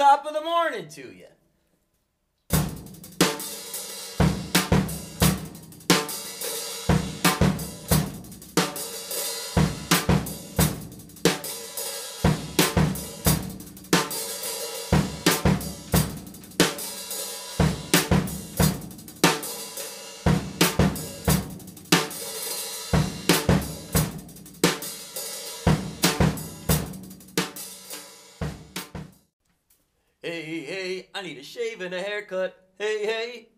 top of the morning to you. Hey, hey, I need a shave and a haircut. Hey, hey.